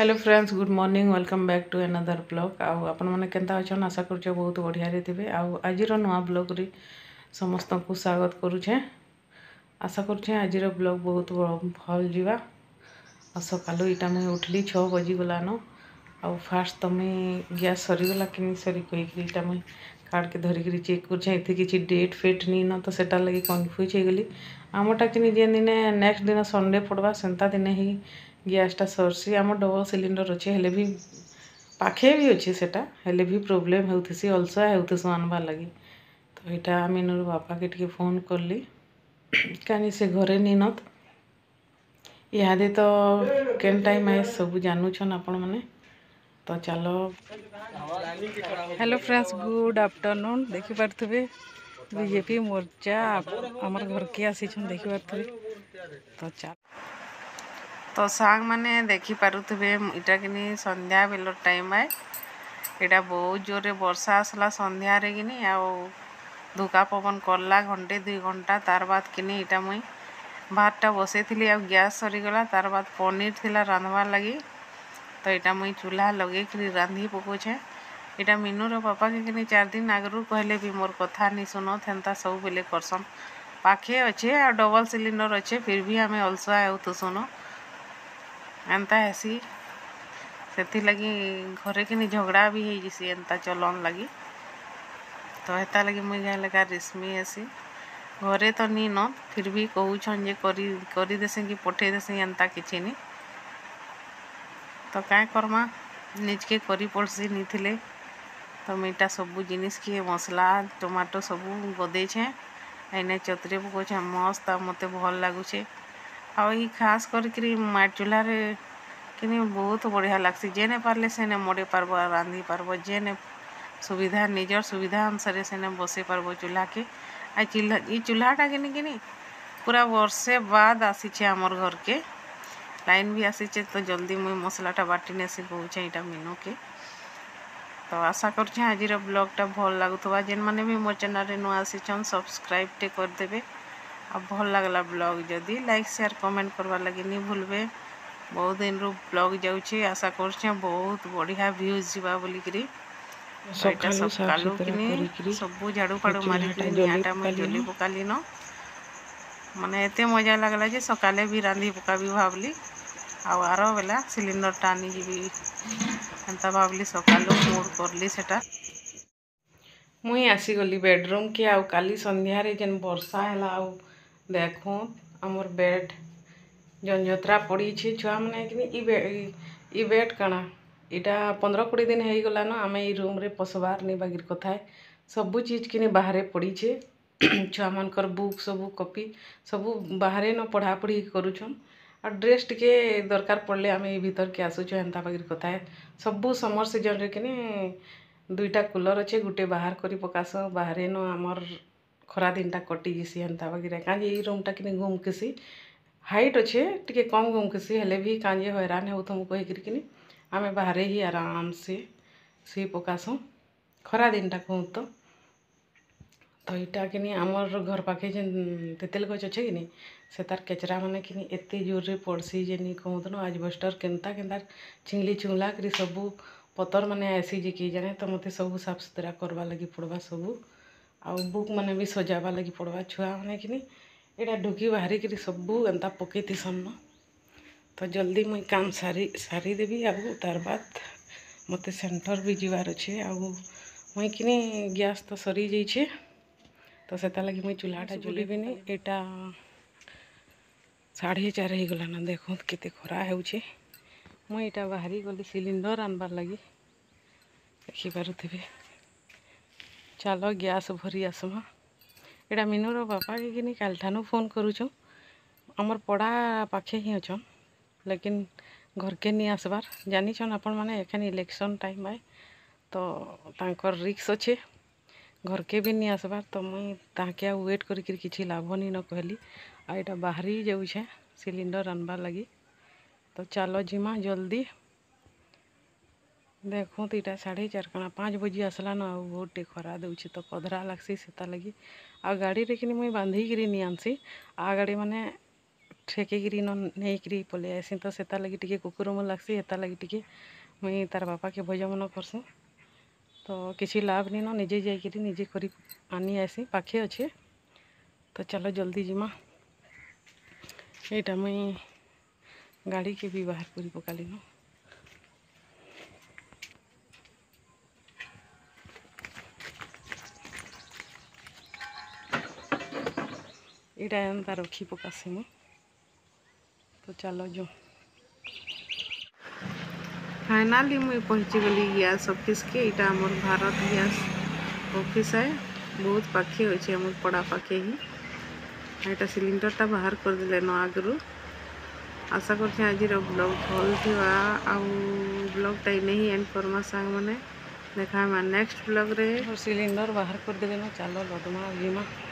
Hello friends, good morning. Welcome back to another blog. आपण मैंने Kenta अच्छा आशा करुचे बहुत बढ़िया थे। आज नुआ ब्लॉग रे समस्त को स्वागत करुचे। आशा करुचे आज ब्लॉग बहुत भल जावा। सकालू इटा मुझे उठली 6 बजी गलान। आउ फास्ट तो मुझे गैस सरीगला कि सरी कहीटा मुझे कार्ड के धरिकी चेक कर किसी डेट फेट नहीं न तो सेटा लगे कन्फ्यूज हो गली। आमटा कि जेन दिन नेक्स्ट दिन संडे पड़वा सेंता दिन ही गैसटा सरसी। आम डबल सिलिंडर अच्छे हेले भी पाखे भी अच्छे सेटा हेले भी प्रोब्लेम होती अलसा होती आनबार लगी। तो यहाँ मीनूर बापा के टी फोन कली कहीं से घरे नहीं न इहादे तो केन टाइम आए सब जानून आपण मैंने। तो चलो हेलो फ्रेंड्स, गुड आफ्टरनून। देखिपे बीजेपी मोर्चा आमर घर के आसी देखिपे। तो चल तो सांग मैंने देखिपे इटा कि संध्या बेल टाइम है। यहाँ बहुत जोरे वर्षा आसला संध्यारे कि धुका पवन करला घंटे 2 घंटा तार बाद कि इटा मुई भातटा बसई थी आ गैस सरीगला। तार बाद पनीर थिला रांधवार लगी। तो यहाँ मुई चूल्हा लगे रांधि पकोछे। यहाँ मीनूर पापा के 4 दिन आगरू कहले भी मोर कथा नहीं सुनो था सब बेले करसन। पाखे अच्छे आ डबल सिलिंडर अच्छे फिर भी आम अलसुआ हो सुनो एंता हेसी से लगी घरे कि झगड़ा भी होसी एंता चलन लगी। तो हेता लगी मुई गाय लगा रेशमी आसी घरे तो नी न फिर भी कहूछन जे करी देसे कि पठे देसे एंता किछि नहीं। तो क्या करमा निजके करी पड़सी नी थिले। तो मीटा सबू जिनिस के मसला टमाटो सबू गदेछे एने चतरे पकोछे मस्त मते भल लगुचे। आई खास करी माट चूल्हा कि बहुत बढ़िया लगसी। जेने पार्ले सेने मड़े पार्ब रांधि पार्ब जेने सुविधा निजर सुविधा अनुसार सेने बसई पार्ब चूल्हा के। आई चूल्हाटा कि पूरा वर्षे बाद आसीचे आमर घर के लाइन भी आसीचे। तो जल्दी मुई मसलाटा बाटी नेसी कहूचे यहाँ मीनू के। तो आशा करछे आज ब्लॉगटा भल लगुवा। जेन मैंने भी मोर चैनल नुआ आसीचन सब्सक्राइब टे करदेवे। आ भल लगला ब्लॉग जदि लाइक शेयर कमेंट करवा लगे नहीं भूलबे। बहुत दिन रू ब्लॉग जाऊँचे आशा करछे बहुत बढ़िया व्यूज जीवा बोलिकी। सकालू कि सबू झाड़ू फाड़ू मारिक निआटा मुझे जली पकाली न माने एते मजा लगला जे सकाले भी रांधि पकाबी भावली। आर बेला सिलिंडर टा आनी जी एंता भावली सकालू मूड करली सेटा। मुई आसीगली बेडरूम के आउ काली संध्यारे जेन वर्षा है आउ देखो आमर बेड जंजत्रा पड़ी छुआ मैंने कि बेड कणा इटा 15-20 दिन हो गला न आम ये रूम रे पशबार नहीं बागिर कथा है। सबू चीज कि बाहर पड़ी छे छुआ मानकर बुक सबू कॉपी सबू बाहर न पढ़ापढ़ी करुछन। और ड्रेस टिके दरकार पड़े आम ये भीतर के आसुचु एंता बागिर कथा है। सबू समर सीजन रे कि 2टा कूलर अच्छे गोटे बाहर करी पकास बाहर न आमर खरा दिनटा कटि जीसी एंता बागिर कहीं ये रूमटा कि घुमकेसी हाइट अच्छे टी कम घुमकेसी हेले भी कहीं हैरान हो तुम कहीकि आम बाहर ही आराम से सी पकासु खरा दिनटा कहूँ तो यहाँ कि आमर घर पाखे जेन तेतेल गच अच्छे कि से तार केचरा मैंने कि एत जोर रे पड़सी जे नहीं कहूँ न एजबेस्टर केन्ता केन्ता चिंगली चुंगला कर सबू पतर मैंने आसी जे कि जाने। तो मत सब साफ सुथरा करवा लगी पड़वा सबू आ बुक मैंने भी सजावा लगी पड़वा छुआ मैंने कि यहाँ ढुकी बाहरी कर सबू एंता पकई थीसन। तो जल्दी मुई काम सारी देवी आउ तार बाद मत सेंटर भी जीवार अच्छे आउ मुई कि गैस तो सरी जाइए। तो सेता लगी मुई चूल्हाटा जलेबी नहीं यहाँ 4:30 हो गला ना देखो केते खरा होउछे। मुई यहाँ बाहरी गली सिलिंडर आनबार लगी देखिपे। चलो गैस भरी आसमा। यहाँ मीनूर बापा के कि काल ठानू फोन करुछु आमर पड़ा पाखे ही अच्छन लेकिन घर के नहीं आसबार जानीछन आपण मैंने एखन इलेक्शन टाइम है। तो तांकर रिक्स अच्छे घर के भी नहीं आसबार। तो मुई ताके आ वेट करी किसी लाभ नहीं न कहली आ यहाँ बाहरी जाऊे सिलिंडर आनबार लगी। तो चलो जिमा जल्दी देखो तो यहाँ 4:30 कणा 5 बजे आसला न बहुत टे खरा दूचे तो कधरा लगसी सेता लगी आ गाड़ी रे कि मुई बांधिकी नहीं आनसी आ गाड़ी मैंने ठेकिकी नहीं पलि आसी तो से लगी टे कुकुर मन लगसी हेता लगी टे मुई तार बापा के भोजन करसी तो किसी लाभ नहीं न निजे जाकि निजे कर आनी आसी पाखे अच्छे तो चलो जल्दी जिमा यहाँ मुई गाड़ी के भी बाहर कर पकाली न इटा एंता रखी पकासी मु तो चलो जो फाइनाली मुई पहुँची गली गैस ऑफिस के इटा आमर भारत गैस ऑफिस है बहुत पाखे अच्छे आम पड़ा पाखे ही यहाँ सिलिंडरटा बाहर कर देले न आगु आशा कर आज ब्लॉग भल थी ब्लॉगटा नहीं एंड करमा सांग मैंने देखा नेक्स्ट ब्लॉग रे सिलिंडर बाहर कर देले न चलो लदमा जीमा